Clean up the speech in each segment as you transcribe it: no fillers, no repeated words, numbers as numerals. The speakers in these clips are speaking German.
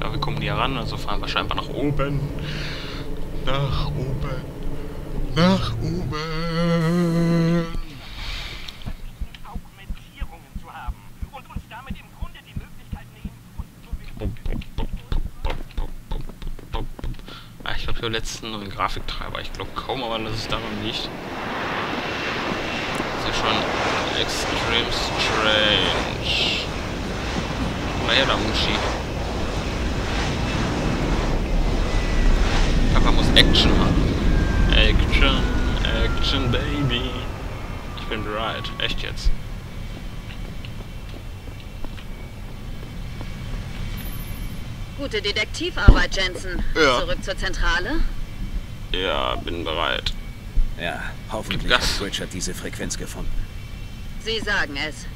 Ja, wir kommen hier ran, also fahren wir scheinbar nach oben. Nach oben. Nach oben. Augmentierungen zu haben und uns damit im Grunde die Möglichkeit nehmen, Ich glaube, ich habe letzten neuen Grafiktreiber. Ich glaube kaum, aber dass es daran liegt. Das ist ja schon extrem strange. Guck mal her, da Muschi. Papa muss Action machen. Action, Action, Baby. Ich bin bereit. Echt jetzt. Gute Detektivarbeit, Jensen. Ja. Zurück zur Zentrale? Ja, bin bereit. Ja, hoffentlich Gib Gas. hat Richard diese Frequenz gefunden. Sie sagen es.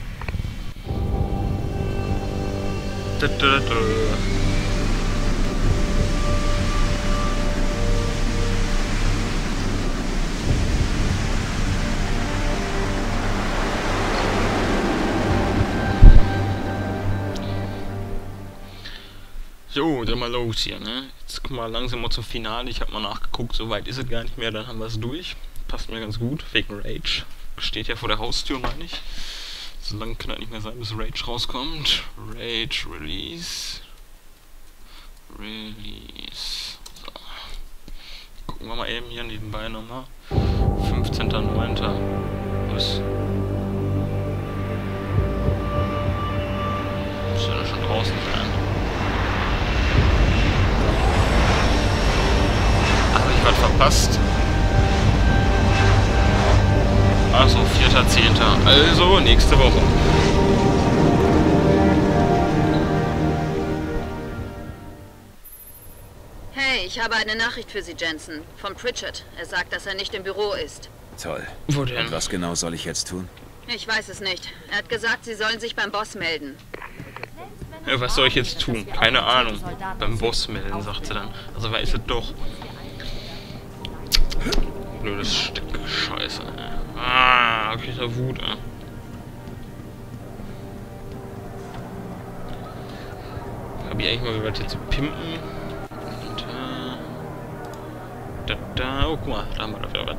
So, dann mal los hier, ne? Jetzt kommen wir langsam mal zum Finale. Ich habe mal nachgeguckt, so weit ist es gar nicht mehr, dann haben wir es durch. Passt mir ganz gut, wegen Rage. Steht ja vor der Haustür, meine ich. So lange kann das nicht mehr sein, bis Rage rauskommt. Rage, Release. Release. So. Gucken wir mal eben hier nebenbei nochmal. 15.09. Was? Muss ja schon draußen sein. Ich was verpasst. Achso, 4.10. Also nächste Woche. Hey, ich habe eine Nachricht für Sie, Jensen. Von Pritchard. Er sagt, dass er nicht im Büro ist. Toll. Wo denn? Und was genau soll ich jetzt tun? Ich weiß es nicht. Er hat gesagt, Sie sollen sich beim Boss melden. Ja, was soll ich jetzt tun? Keine Ahnung. Beim Boss melden, sagt sie dann. Also weiß es doch. Blödes Stück Scheiße, ey. Ah, okay, da Wut, ey. Hab ich eigentlich mal gehört, hier zu pimpen. Und, oh, guck mal, da haben wir dafür was.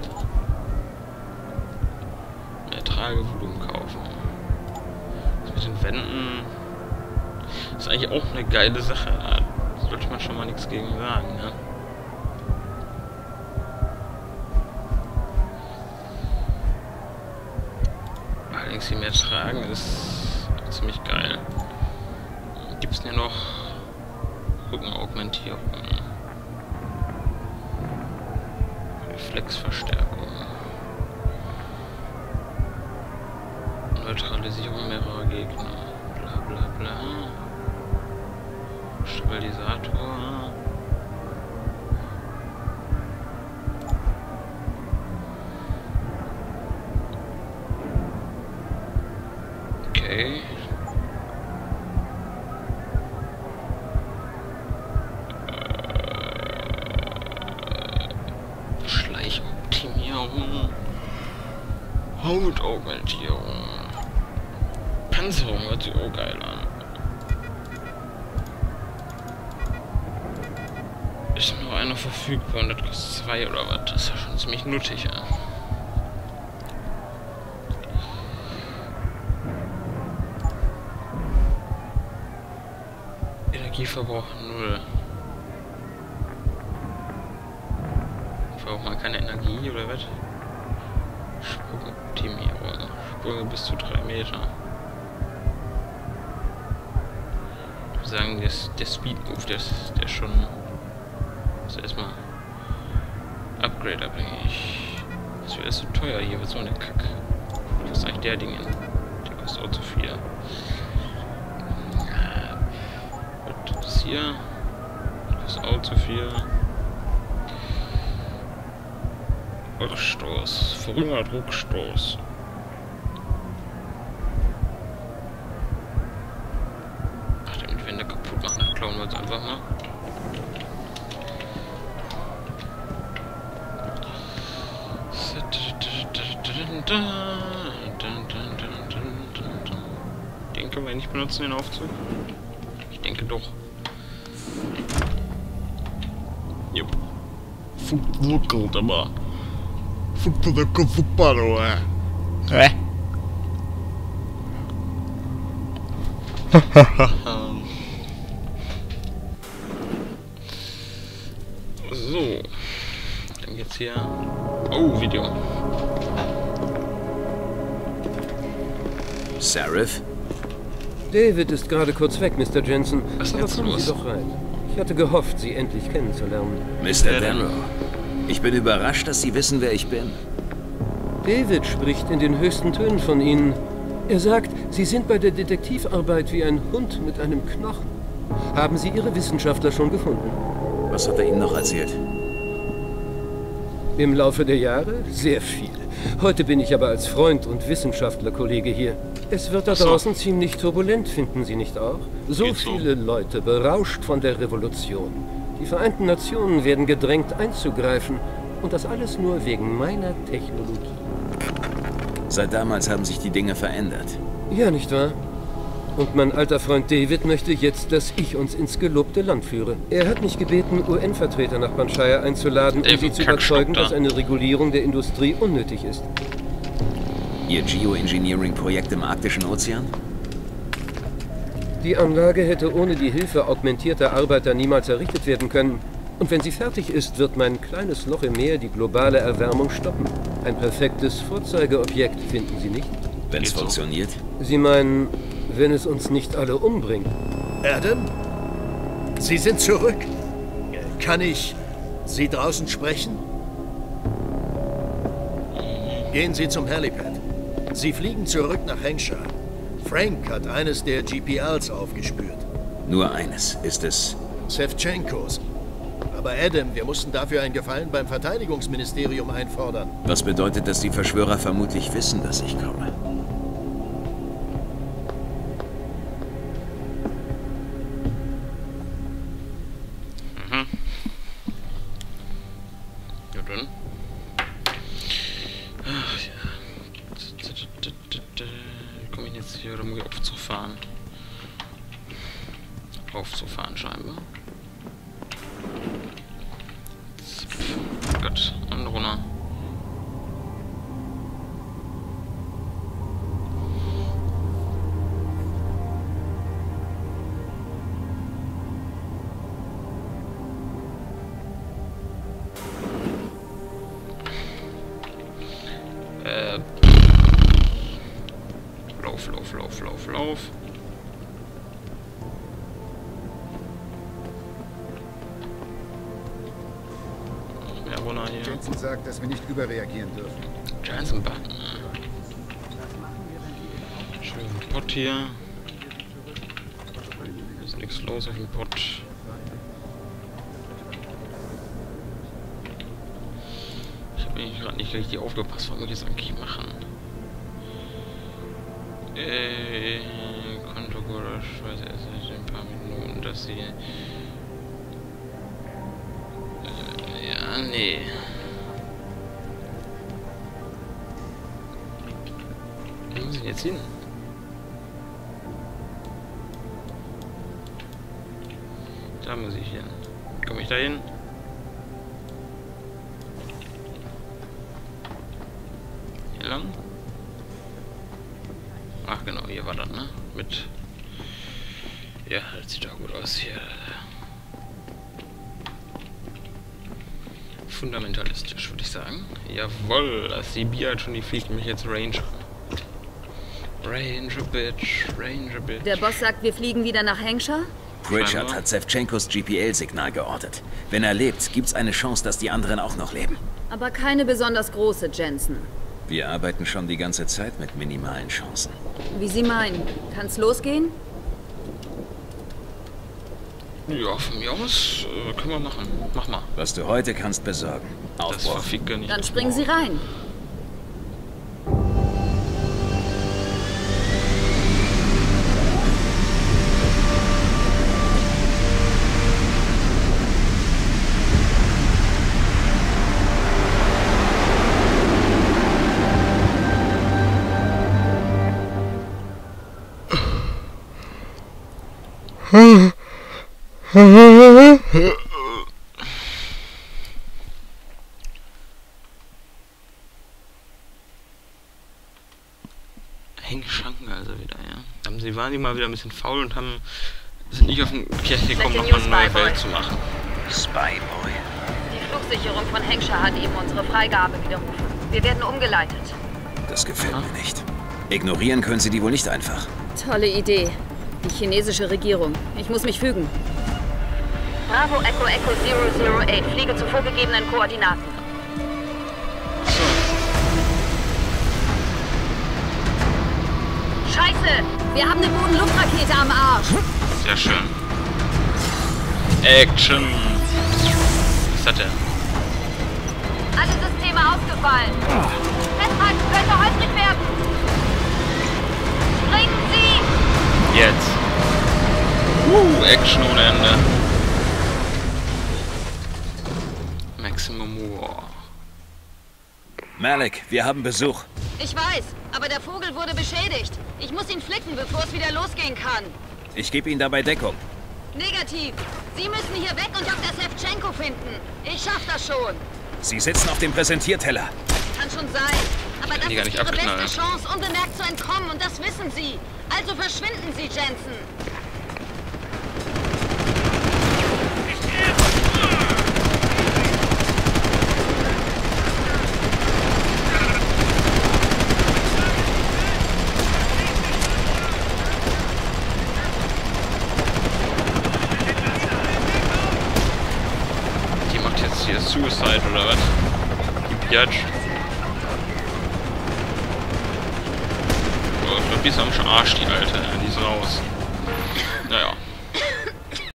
Mehr Tragevolumen kaufen. Das mit den Wänden ist eigentlich auch eine geile Sache. Da sollte man schon mal nichts gegen sagen, ne? Allerdings hier mehr tragen ist ziemlich geil. Gibt es denn hier noch Rückenaugmentierung? Reflexverstärkung. Neutralisierung mehrerer Gegner. Bla bla bla. Stabilisator. Okay. Schleichoptimierung. Hautaugmentierung. Panzerung hört sich auch geil an. Ist nur einer verfügbar und das kostet 2 oder was? Das ist ja schon ziemlich nuttig, ja. Energieverbrauch 0. Verbraucht man keine Energie oder was? Sprungoptimierung. Sprünge bis zu 3 Meter. Ich würde sagen, der Speed Move, der ist schon. Also erstmal Upgrade abhängig. Das wäre so teuer hier, was soll der Kack? Was ist eigentlich der Ding? Der kostet auch zu viel. Das hier kostet auch zu viel. Rückstoß. Verringert Rückstoß. Ach, damit Wände kaputt machen, dann klauen wir jetzt einfach mal. Den können wir nicht benutzen, den Aufzug. Ich denke doch. Jupp. Funkelt aber. Funkelt super, oder? Hä? So. Dann geht's hier. Oh, Video. Sarif? David ist gerade kurz weg, Mr. Jensen. Was ist Aber jetzt kommen los? Sie doch rein. Ich hatte gehofft, Sie endlich kennenzulernen. Mr. Darrow. Ich bin überrascht, dass Sie wissen, wer ich bin. David spricht in den höchsten Tönen von Ihnen. Er sagt, Sie sind bei der Detektivarbeit wie ein Hund mit einem Knochen. Haben Sie Ihre Wissenschaftler schon gefunden? Was hat er Ihnen noch erzählt? Im Laufe der Jahre? Sehr viel. Heute bin ich aber als Freund und Wissenschaftlerkollege hier. Es wird da So. draußen ziemlich turbulent, finden Sie nicht auch? So Geht so. viele Leute berauscht von der Revolution. Die Vereinten Nationen werden gedrängt einzugreifen. Und das alles nur wegen meiner Technologie. Seit damals haben sich die Dinge verändert. Ja, nicht wahr? Und mein alter Freund David möchte jetzt, dass ich uns ins gelobte Land führe. Er hat mich gebeten, UN-Vertreter nach Panchaya einzuladen, um sie zu überzeugen, dass eine Regulierung der Industrie unnötig ist. Ihr Geoengineering-Projekt im Arktischen Ozean? Die Anlage hätte ohne die Hilfe augmentierter Arbeiter niemals errichtet werden können. Und wenn sie fertig ist, wird mein kleines Loch im Meer die globale Erwärmung stoppen. Ein perfektes Vorzeigeobjekt, finden Sie nicht? Wenn es Geht so. funktioniert? Sie meinen, wenn es uns nicht alle umbringt? Adam? Sie sind zurück. Kann ich Sie draußen sprechen? Gehen Sie zum Helipad. Sie fliegen zurück nach Hengsha. Frank hat eines der GPLs aufgespürt. Nur eines. Ist es... Sevchenkos. Aber Adam, wir mussten dafür einen Gefallen beim Verteidigungsministerium einfordern. Was bedeutet, dass die Verschwörer vermutlich wissen, dass ich komme? Ja, dann. Ach ja. Wie komme ich jetzt hier, um aufzufahren? Aufzufahren scheinbar. Gott, und runter. Lauf. Ja, runter hier. Jensen sagt, dass wir nicht überreagieren dürfen. Johnson Button. Schön Pott hier. Ist nichts los auf dem Pott. Ich habe gerade nicht richtig aufgepasst, was wir jetzt eigentlich machen. Kontogur, ich weiß erst in ein paar Minuten, dass sie. Ja, nee. Wo muss ich jetzt hin? Da muss ich hin. Komme ich da hin? Hier lang? Ach genau, hier war das, ne? Mit... Ja, das sieht doch gut aus hier. Fundamentalistisch, würde ich sagen. Jawohl, das CB hat schon, die fliegt mich jetzt Ranger. Ranger Bitch, Ranger Bitch. Der Boss sagt, wir fliegen wieder nach Hengsha? Pritchard hat Sevchenkos GPL-Signal geortet. Wenn er lebt, gibt's eine Chance, dass die anderen auch noch leben. Aber keine besonders große, Jensen. Wir arbeiten schon die ganze Zeit mit minimalen Chancen. Wie Sie meinen. Kann's losgehen? Ja, von mir aus können wir machen. Mach mal. Was du heute kannst besorgen. Das Aufbruch. verficke nicht. Dann springen Sie rein. waren die mal wieder ein bisschen faul und sind nicht auf den Kirche gekommen, nochmal eine neue Welt zu machen. Spyboy. Die Flugsicherung von Hampshire hat eben unsere Freigabe widerrufen. Wir werden umgeleitet. Das gefällt mir nicht. Ignorieren können Sie die wohl nicht einfach. Tolle Idee. Die chinesische Regierung. Ich muss mich fügen. Bravo Echo Echo 008. Fliege zu vorgegebenen Koordinaten. Scheiße! Wir haben eine Boden-Luftrakete am Arsch! Sehr schön. Action! Was ist das denn? Alle Systeme ausgefallen. Festhalten könnte holprig werden. Springen Sie! Jetzt. Action ohne Ende. Maximum War. Malik, wir haben Besuch. Ich weiß, aber der Vogel wurde beschädigt. Ich muss ihn flicken, bevor es wieder losgehen kann. Ich gebe Ihnen dabei Deckung. Negativ. Sie müssen hier weg und Dr. Sevchenko finden. Ich schaff das schon. Sie sitzen auf dem Präsentierteller. Kann schon sein. Aber das die gar ist nicht Ihre abknallen. beste Chance, unbemerkt zu entkommen. Und das wissen Sie. Also verschwinden Sie, Jensen. Die macht jetzt hier Suicide oder was? Die Biatch. Oh, ich glaube, die ist am Arsch, die Alte. Die ist raus. Naja.